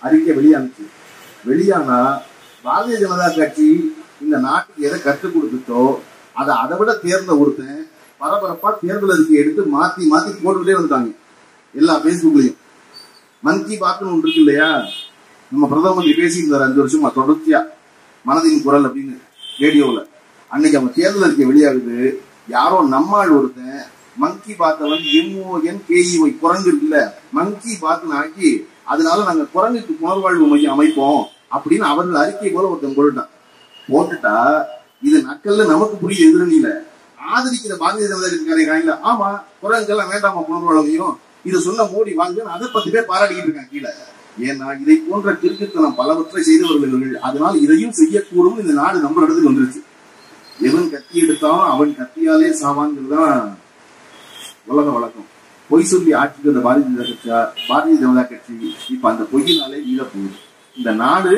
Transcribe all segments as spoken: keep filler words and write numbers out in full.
அறிக்கை வெளியானுச்சு. வெளியானா பாரதிய ஜனதா கட்சி இந்த நாட்டுக்கு எதை கற்றுக் கொடுத்துட்டோ அதை அதை விட தேர்ந்த ஒருத்தன் பரபரப்பா தேர்தல் அறிக்கை எடுத்து மாத்தி மாத்தி போட்டுக்கிட்டே வந்துட்டாங்க எல்லா பேஸ்புக்லயும். மன் கி பாத்னு ஒன்று இருக்கு இல்லையா, நம்ம பிரதம மந்திரி பேசியிருந்தாரு அஞ்சு வருஷமா தொடர்ச்சியா மனதின் குரல் அப்படின்னு ரேடியோவில். அன்னைக்கு அவங்க தேர்தல் அறிக்கை வெளியாகுது. யாரோ நம்மால் ஒருத்தன் மங்கி பார்த்தவன் எம்ஓஎன் கேஇஒய் குரங்கு இருக்குல்ல, மங்கி பார்த்துன்னு ஆக்கி அதனால நாங்க குரங்குக்கு புனர்வாழ்வு மையம் அமைப்போம் அப்படின்னு அவர்கள் அறிக்கை போல ஒருத்தன் போட்டுட்டான். போட்டுட்டா இது நக்கல்ல நமக்கு புரியுது, எதிரணியில ஆதரிக்கிற பாரதிய ஜனதா கட்சிக்காரங்க ஆமா குரங்குக்கெல்லாம் வேண்டாமா புனர்வாழ்வு மையம், இதை சொன்ன மோடி வாங்க அதை பத்தி பேர் பாராட்டிக்கிட்டு இருக்காங்க கீழே. ஏன்னா இதை போன்ற கிறுக்குத்தனம் பலவற்றை செய்தவர்கள், அதனால் இதையும் செய்யக்கூடும் இந்த நாடு நம்ம இடத்துக்கு வந்துருச்சு. எவன் கத்தி எடுத்தாலும் அவன் கத்தியாலே சாவான்கிறதுதான் உலக வழக்கம். பொய் சொல்லி ஆட்சிக்கு அந்த பாரதிய ஜனதா கட்சியா பாரதிய ஜனதா கட்சி இப்ப அந்த பொய்யினாலே வீழ போகுது. இந்த நாடு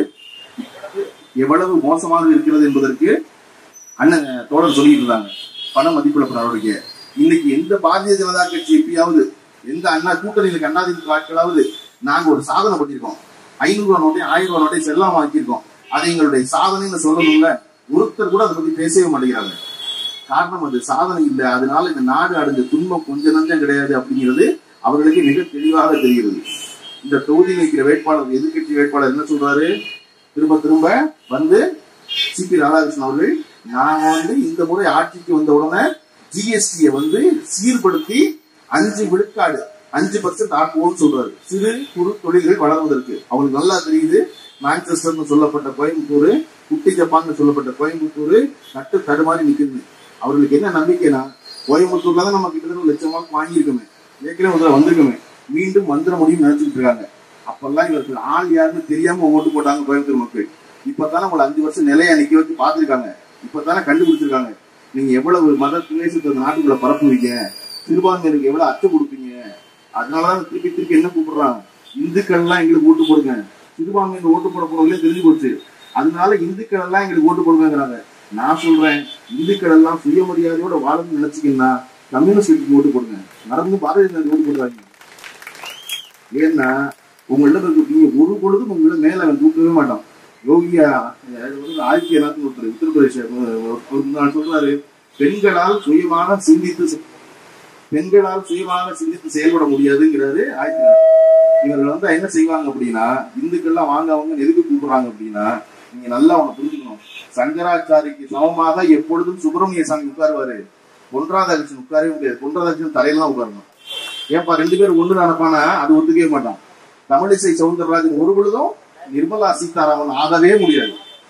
எவ்வளவு மோசமாக இருக்கிறது என்பதற்கு அண்ணன் தோழர் சொல்லிட்டு இருந்தாங்க பண மதிப்பிழப்பு நடவடிக்கை. இன்னைக்கு எந்த பாரதிய ஜனதா கட்சி எப்பயாவது எந்த அண்ணா கூட்டணியில் அண்ணாதிமுக ஆட்களாவது நாங்க ஒரு சாதனை பண்ணிருக்கோம், ஐநூறு ரூபாய் நோட்டையும் ஆயிரம் ரூபாய் நோட்டையும் செல்லாம ஆக்கியிருக்கோம், அதை எங்களுடைய சாதனைன்னு சொல்லணும்ல, ஒருத்தர் கூட அதை பத்தி பேசவே மாட்டேங்கிறாங்க. காரணம் அது சாதனை இல்லை. அதனால இந்த நாடு அடைஞ்ச துன்பம் கொஞ்சம் நஞ்சம் கிடையாது அப்படிங்கிறது அவர்களுக்கு மிக தெளிவாக தெரிகிறது. இந்த தொகுதியில் இருக்கிற வேட்பாளர் எதிர்கட்சி வேட்பாளர் என்ன சொல்றாரு, திரும்ப திரும்ப வந்து சி பி ராதாகிருஷ்ணன் அவர்கள் நாங்க வந்து இந்த முறை ஆட்சிக்கு வந்த உடனே ஜிஎஸ்டியை வந்து சீர்படுத்தி அஞ்சு விழுக்காடு அஞ்சு பர்சன்ட் ஆக்குவோம்னு சொல்றாரு. சிறு குறு தொழில்கள் வளர்வதற்கு அவங்களுக்கு நல்லா தெரியுது. மான்செஸ்டர்னு சொல்லப்பட்ட கோயம்புத்தூர், குட்டி ஜப்பான்னு சொல்லப்பட்ட கோயம்புத்தூர் நட்டு தடுமாறி நிக்குது. அவர்களுக்கு என்ன நம்பிக்கைனா, கோயம்புத்தூர்ல தான் நம்ம கிட்டத்தட்ட ஒரு லட்சம் வாக்கு வாங்கியிருக்கோமே, ஏற்கனவே முதல்ல வந்திருக்கோமே, மீண்டும் வந்துட முடியும் நினைச்சிட்டு இருக்காங்க. அப்பெல்லாம் இவர்கள் ஆள் யாருன்னு தெரியாம ஓட்டு போட்டாங்க கோயம்புத்தூர் மக்கள். இப்பதானே உங்களை அஞ்சு வருஷம் நிலையா நிக்க வச்சு பாத்துருக்காங்க, இப்பதானே கண்டுபிடிச்சிருக்காங்க நீங்க எவ்வளவு மத துவேஷத்தை நாட்டுக்குள்ள பரப்புவீங்க, சிறுபான்மையினருக்கு எவ்வளவு அச்சம் கொடுப்பீங்க. அதனாலதான் திருப்பி திருப்பி என்ன கூப்பிடுறாங்க, இந்துக்கள் எல்லாம் எங்களுக்கு ஓட்டு போடுங்க, சிறுபான்மையினர் ஓட்டு போட போறவங்களே தெரிஞ்சு போச்சு, அதனால இந்துக்கள் எல்லாம் எங்களுக்கு ஓட்டு போடுங்கிறாங்க. நான் சொல்றேன், இந்துக்கள் எல்லாம் சுயமரியாதையோட வாழணும்னு நினைச்சீங்கன்னா கம்யூனிஸ்ட் கட்சிக்கு ஓட்டு போடுங்க, நடந்து பாரதிய ஜனதா ஓட்டு போடுறாங்க. ஏன்னா உங்களிடம் இருக்கீங்க ஒரு பொழுதும் உங்களை மேல அவன் தூக்கவே மாட்டான். யோகியா ஆயிரத்தி எல்லாத்துக்கும் ஒருத்தர் உத்தரப்பிரதேச சொல்றாரு, பெண்களால் சுயமாக சிந்தித்து பெண்களால் சுயமாக சிந்தித்து செயல்பட முடியாதுங்கிறாரு. ஆயிரத்தி இவர்கள் வந்து என்ன செய்வாங்க அப்படின்னா, இந்துக்கள்லாம் வாங்க அவங்க எதுக்கு கூப்பிடுறாங்க அப்படின்னா, நீங்க நல்லா அவனை புரிஞ்சுக்கணும், சங்கராச்சாரிக்கு சமமாக எப்பொழுதும் சுப்பிரமணிய சாமி உட்காருவாரு, பொன்ராதாகிருஷ்ணன் உட்காரவே முடியாது. பொன்ராதாகிருஷ்ணன் தலையெல்லாம் உட்காரணும். ஏன்பா ரெண்டு பேரும் ஒன்று நடப்பானா அது ஒத்துக்கவே மாட்டான். தமிழிசை சவுந்தரராஜன் ஒரு பொழுதும் நிர்மலா சீதாராமன் ஆகவே முடியாது.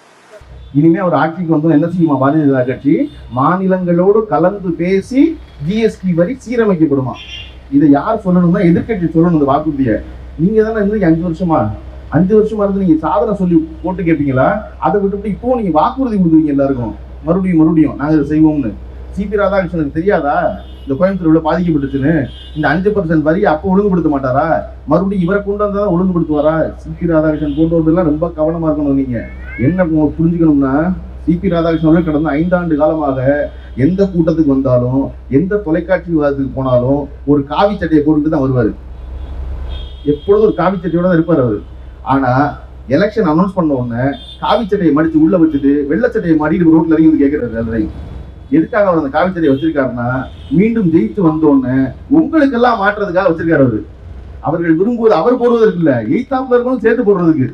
இனிமே அவர் ஆட்சிக்கு வந்தோம் என்ன செய்யுமா பாரதிய ஜனதா கட்சி, மாநிலங்களோடு கலந்து பேசி ஜிஎஸ்டி வரி சீரமைக்கப்படுமா. இதை யார் சொல்லணும்னா எதிர்கட்சி சொல்லணும். இந்த வாக்குறுதிய நீங்க தானே இருந்து அஞ்சு வருஷமா அஞ்சு வருஷமா இருந்து நீங்க சாதனை சொல்லி போட்டு கேட்பீங்களா, அதை விட்டு இப்போ நீங்க வாக்குறுதி கொடுக்குறீங்க எல்லாருக்கும் மறுபடியும் மறுபடியும் நாங்க இதை செய்வோம்னு. சிபி ராதாகிருஷ்ணனுக்கு தெரியாதா இந்த கோயம்புத்தூர் இவ்வளவு பாதிக்கப்பட்டுச்சுன்னு? இந்த அஞ்சு பர்சன்ட் வரி அப்போ ஒழுங்குபடுத்த மாட்டாரா, மறுபடியும் இவரை கொண்டு வந்தா ஒழுங்குபடுத்துவாரா? சிபி ராதாகிருஷ்ணன் கொண்டு வந்ததெல்லாம் ரொம்ப கவனமா இருக்கணும். நீங்க என்ன புரிஞ்சுக்கணும்னா, சிபி ராதாகிருஷ்ணன் கடந்த ஐந்தாண்டு காலமாக எந்த கூட்டத்துக்கு வந்தாலும் எந்த தொலைக்காட்சி விவாதத்துக்கு போனாலும் ஒரு காவி சட்டையை போட்டுட்டு தான் வருவாரு. எப்பொழுதும் ஒரு காவி சட்டையோட தான் இருப்பார் அவரு. ஆனா எலெக்ஷன் அனௌன்ஸ் பண்ண உடனே காவி சட்டையை மடிச்சு உள்ள வச்சுட்டு வெள்ளை சட்டையை மாடிட்டு ரோட்ல இறங்கி கேட்கறாரு எல்லாரையும். எதுக்காக அவர் அந்த காவி சட்டையை வச்சிருக்காருன்னா, மீண்டும் ஜெயித்து வந்த உடனே உங்களுக்கெல்லாம் மாற்றுறதுக்காக வச்சிருக்காரு அவரு. அவர்கள் விரும்புவது அவர் போடுவதற்கு இல்ல, எய்தாப்ல இருக்கணும் சேர்த்து போடுறதுக்கு.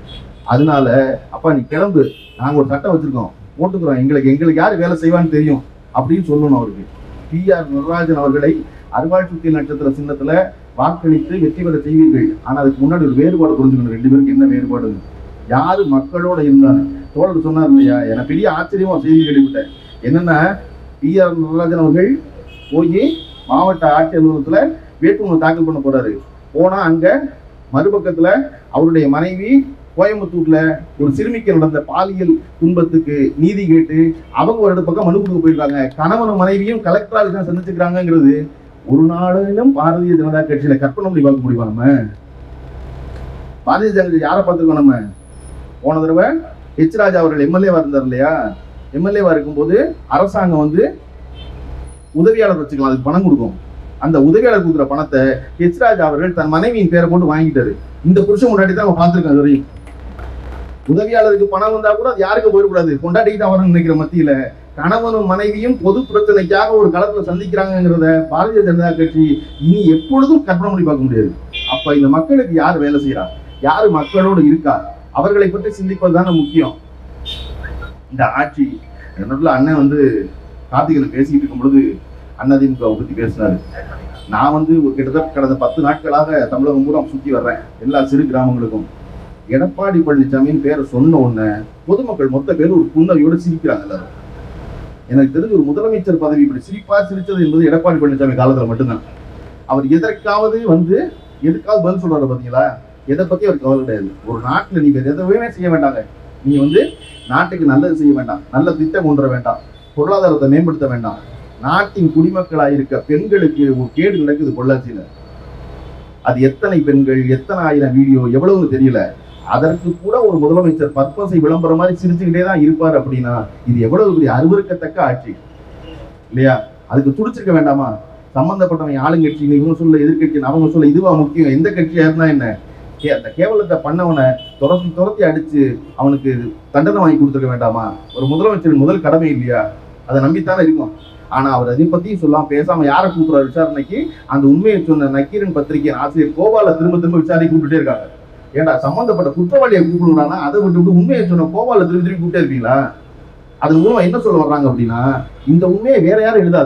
அதனால அப்பா நீ கிளம்பு, நாங்க ஒரு சட்டம் வச்சிருக்கோம் போட்டுக்கிறோம், எங்களுக்கு எங்களுக்கு யாரு வேலை செய்வான்னு தெரியும் அப்படின்னு சொல்லணும் அவருக்கு. பி ஆர் நடராஜன் அவர்களை அறுவாள் சுத்தி நட்சத்திர சின்னத்துல வாக்களித்து வெற்றி பெற செய்வீர்கள். ஆனா அதுக்கு முன்னாடி ஒரு வேறுபாடு புரிஞ்சுக்கணும், ரெண்டு பேருக்கு என்ன வேறுபாடு. யாரு மக்களோட இருந்தாங்க, தோழர் சொன்னார் இல்லையா, எனக்கு பெரிய ஆச்சரியமா செய்தி கேள்விப்பட்டேன். என்னன்னா, பி ஆர் நடராஜன் அவர்கள் போய் மாவட்ட ஆட்சி அலுவலகத்துல வேட்புமனு தாக்கல் பண்ண போறாரு. போனா அங்க மறுபக்கத்துல அவருடைய மனைவி கோயம்புத்தூர்ல ஒரு சிறுமிக்கு நடந்த பாலியல் துன்பத்துக்கு நீதி கேட்டு அவங்க ஒரு இடத்து பக்கம் மனு கொடுக்க போயிருக்காங்க. கணவனும் மனைவியும் கலெக்டராக சந்திச்சுக்கிறாங்கிறது ஒரு நாளிலும் பாரதிய ஜனதா கட்சியில கற்பனை பண்ணி பார்க்க முடியுமா? நம்ம பாரதிய ஜனதா கட்சி யாரை பார்த்துருக்கோம்? நம்ம போன தடவை ஹெச் ராஜா அவர்கள் எம்எல்ஏவா இருந்தார் இல்லையா, எம்எல்ஏவா இருக்கும்போது அரசாங்கம் வந்து உதவியாளர் வச்சுக்கலாம், அதுக்கு பணம் கொடுக்கும். அந்த உதவியாளர் கொடுக்குற பணத்தை ஹெச் ராஜா அவர்கள் தன் மனைவியின் பேரை போட்டு வாங்கிட்டாரு. இந்த புருஷன் முன்னாடி தான் அவன் பார்த்துருக்கான். வரையும் உதவியாளருக்கு பணம் வந்தா கூட அது யாருக்கும் போயிடக்கூடாது, கொண்டாடிக்கிட்டு அவரும் நினைக்கிற மத்தியில கணவனும் மனைவியும் பொது பிரச்சனைக்காக ஒரு களத்துல சந்திக்கிறாங்கிறத பாரதிய ஜனதா கட்சி இனி எப்பொழுதும் கற்பனை பண்ணி பார்க்க முடியாது. அப்ப இந்த மக்களுக்கு யார் வேலை செய்யறா, யாரு மக்களோடு இருக்கா, அவர்களை பற்றி சிந்திப்பது தானே முக்கியம். இந்த ஆட்சி என்னோட அண்ணன் வந்து கார்த்திகன் பேசிக்கிட்டு இருக்கும் பொழுது அதிமுகவை பத்தி பேசினாரு. நான் வந்து ஒரு கிட்டத்தட்ட கடந்த பத்து நாட்களாக தமிழகம் பூரா சுற்றி வர்றேன், எல்லா சிறு கிராமங்களுக்கும். எடப்பாடி பழனிசாமின்னு பேரை சொன்ன உடனே பொதுமக்கள் மொத்த பேர் ஒரு புன்னகையோட சிரிக்கிறாங்க எல்லாரும். எனக்கு தெரிஞ்ச ஒரு முதலமைச்சர் பதவி இப்படி சிரிப்பா சிரிச்சது என்பது எடப்பாடி பழனிசாமி காலத்துல மட்டும்தான். அவர் எதற்காவது வந்து எதுக்காவது பதில் சொல்றாரு பாத்தீங்களா? எதை பத்தி அவர் கவலை கிடையாது. ஒரு நாட்டுல நீங்க எதுவுமே செய்ய வேண்டாங்க, நீ வந்து நாட்டுக்கு நல்லது செய்ய வேண்டாம், நல்ல திட்டம் கொண்டு வர வேண்டாம், பொருளாதாரத்தை மேம்படுத்த வேண்டாம், நாட்டின் குடிமக்களாக இருக்க பெண்களுக்கு ஒரு கேடு நடக்குது பொள்ளாச்சியில. அது எத்தனை பெண்கள், எத்தனை ஆயிரம் வீடியோ, எவ்வளவுன்னு தெரியல. அதற்கு கூட ஒரு முதலமைச்சர் பர்பஸை விளம்பரம் மாதிரி சிரிச்சுக்கிட்டே தான் இருப்பார் அப்படின்னா இது எவ்வளவு பெரிய அருவருக்கத்தக்க ஆட்சி இல்லையா? அதுக்கு துடிச்சிருக்க வேண்டாமா? சம்பந்தப்பட்டவங்க ஆளுங்கட்சி, இவங்க சொல்ல எதிர்கட்சி, அவங்க சொல்ல இதுவா முக்கியம், எந்த கட்சியா இருந்தா என்ன, அந்த கேவலத்தை பண்ணவனை துரத்தி துரத்தி அடிச்சு அவனுக்கு தண்டனை வாங்கி கொடுத்துருக்க வேண்டாமா? ஒரு முதலமைச்சரின் முதல் கடமை இல்லையா? அதை நம்பித்தானே இருக்கும். ஆனா அவர் அதை பத்தியும் சொல்லாம பேசாம யாரை கூப்பிடுறாரு விசாரணைக்கு? அந்த உண்மையை சொன்ன நக்கீரன் பத்திரிகை ஆசிரியர் கோபால திரும்ப திரும்ப விசாரணை கூப்பிட்டுட்டே இருக்காங்க. ஏன்னா சம்பந்தப்பட்ட குற்றவாளியை கூப்பிடுறாங்கன்னா அதை விட்டு விட்டு உண்மையை சொன்ன கோபால திரும்பி திரும்பி கூப்பிட்டே இருக்கீங்களா? அது மூலமா என்ன சொல்ல வர்றாங்க அப்படின்னா, இந்த உண்மையை வேற யாரும் எழுதாத,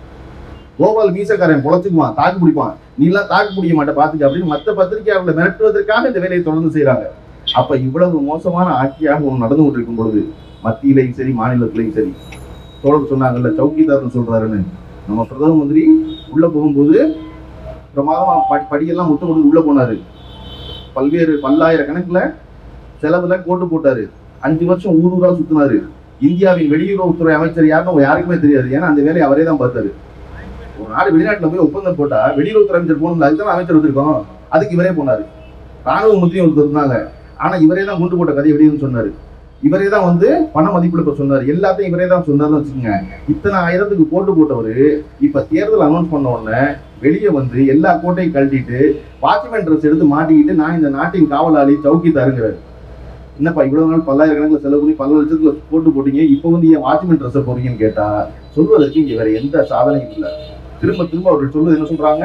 கோபால் மீசக்காரன் பொழைச்சுக்குவான், தாக்கு பிடிப்பான், நீ எல்லாம் தாக்கு பிடிக்க மாட்டே பாத்துக்க அப்படின்னு மற்ற பத்திரிகையாளர்களை மிரட்டுவதற்காக இந்த வேலையை தொடர்ந்து செய்யறாங்க. அப்ப இவ்வளவு மோசமான ஆட்சியாக ஒன்று நடந்து கொண்டிருக்கும் பொழுது மத்தியிலையும் சரி மாநிலத்திலையும் சரி, தோழர் சொன்னாங்கல்ல சௌக்கிதார்னு சொல்றாருன்னு, நம்ம பிரதம மந்திரி உள்ள போகும்போது பிரமாதமா படி படியெல்லாம் முத்தம் கொடுத்து உள்ள போனாரு. பல்வேறு பல்லாயிரக்கணக்குல செலவுல கோட்டு போட்டாரு. அஞ்சு வருஷம் ஊர் ஊரா சுத்தினாரு. இந்தியாவின் வெளியுறவுத்துறை அமைச்சர் யாருன்னு யாருக்குமே தெரியாது, ஏன்னா அந்த வேலையை அவரே தான் பார்த்தாரு. ஒரு நாடு வெளிநாட்டுல போய் ஒப்பந்தம் போட்டா வெளியுறவுத்துறை அமைச்சர் போகணும், அதுதான் அமைச்சர் வச்சிருக்கோம், அதுக்கு இவரே போனாரு. ராணுவ மந்திரியும் ஒருத்தர் இருந்தாங்க, ஆனா இவரே தான் குண்டு போட்ட கதை வெளியுன்னு சொன்னாரு. இவரே தான் வந்து பண மதிப்பிழப்ப சொன்னார், எல்லாத்தையும் இவரே தான் சொன்னார்னு வச்சுக்கோங்க. இத்தனை ஆயிரத்துக்கு கோட்டு போட்டவர் இப்ப தேர்தல் அனௌன்ஸ் பண்ண உடனே வெளியே வந்து எல்லா கோட்டையும் கழட்டிட்டு வாட்ச்மேன் ட்ரெஸ் எடுத்து மாட்டிக்கிட்டு நான் இந்த நாட்டின் காவலாளி சௌக்கிதாருங்கிறாரு. என்னப்பா இவ்வளவு நாள் பல்லாயிரக்கணக்கில் செலவு பண்ணி பல லட்சத்துல போட்டு போட்டீங்க, இப்போ வந்து என் வாட்ச்மேன் ட்ரெஸ்ஸை போறீங்கன்னு கேட்டா சொல்வதற்கு இங்க வேற எந்த சாதனையும் இல்லை. திரும்ப திரும்ப அவர்கள் சொல்வது என்ன சொல்றாங்க,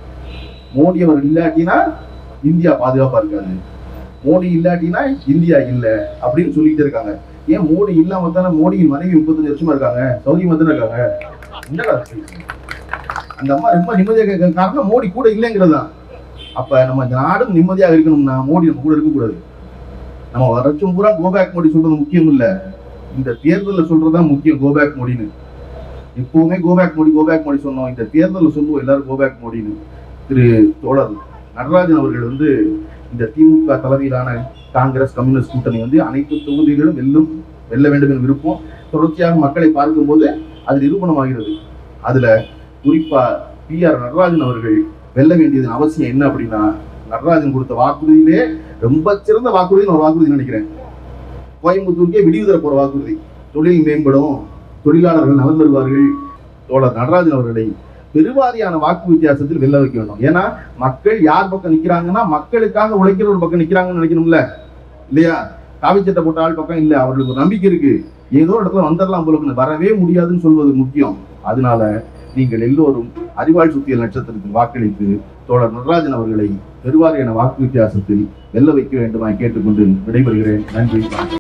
மோடி அவர்கள் இல்லாட்டினா இந்தியா பாதுகாப்பா இருக்காது, மோடி இல்லாட்டினா இந்தியா இல்லை அப்படின்னு சொல்லிட்டு இருக்காங்க. ஏன் மோடி இல்லாம தானே மோடியின் மனைவி முப்பத்தஞ்சு வருஷமா இருக்காங்க, சௌகரியமா தானே இருக்காங்க. என்னடா அந்த அம்மா ரொம்ப நிம்மதியாக இருக்க காரணம் மோடி கூட இல்லைங்கிறது தான். அப்ப நம்ம நாடும் நிம்மதியாக இருக்கணும்னா மோடி நம்ம கூட இருக்கக்கூடாது. நம்ம வருஷம் பூரா கோபேக் மோடி சொல்றது முக்கியம் இல்லை, இந்த தேர்தலில் சொல்றதுதான் முக்கியம். கோபேக் மோடின்னு எப்பவுமே கோபேக் மோடி கோபேக் மோடி சொன்னோம், இந்த தேர்தலில் சொல்லுவோம் எல்லாரும் கோபேக் மோடின்னு. திரு தோழர் நடராஜன் அவர்கள் வந்து இந்த திமுக தலைமையிலான காங்கிரஸ் கம்யூனிஸ்ட் கூட்டணி வந்து அனைத்து தொகுதிகளிலும் வெல்லும் வெல்ல வேண்டும் என்று விருப்பம் தொடர்ச்சியாக மக்களை பார்க்கும்போது அது நிரூபணமாகிறது. அதுல குறிப்பா பி ஆர் நடராஜன் அவர்கள் வெல்ல வேண்டியதன் அவசியம் என்ன அப்படின்னா, நடராஜன் கொடுத்த வாக்குறுதியிலே ரொம்ப சிறந்த வாக்குறுதின்னு ஒரு வாக்குறுதி நினைக்கிறேன். கோயம்புத்தூருக்கே விடிவு தர போற வாக்குறுதி, தொழில் மேம்படும், தொழிலாளர்கள் நலன் பெறுவார்கள். தோழர் நடராஜன் அவர்களை பெருவாரியான வாக்கு வித்தியாசத்தில் வெல்ல வைக்க வேண்டும். ஏன்னா மக்கள் யார் பக்கம் நிக்கிறாங்கன்னா மக்களுக்காக உழைக்கிற ஒரு பக்கம் நிக்கிறாங்கன்னு நினைக்கணும்ல, இல்லையா? காவி சட்டை போட்ட ஆள் பக்கம் இல்ல, அவர்களுக்கு ஒரு நம்பிக்கை இருக்கு, ஏதோ இடத்துல வந்துடலாம் போல, வரவே முடியாதுன்னு சொல்வது முக்கியம். அதனால நீங்கள் எல்லோரும் அறிவாள் சுத்தியல் நட்சத்திரத்தில் வாக்களித்து தோழர் நடராஜன் அவர்களை பெருவாரியான வாக்கு வித்தியாசத்தில் வெல்ல வைக்க வேண்டுமா கேட்டுக்கொண்டு விடைபெறுகிறேன். நன்றி.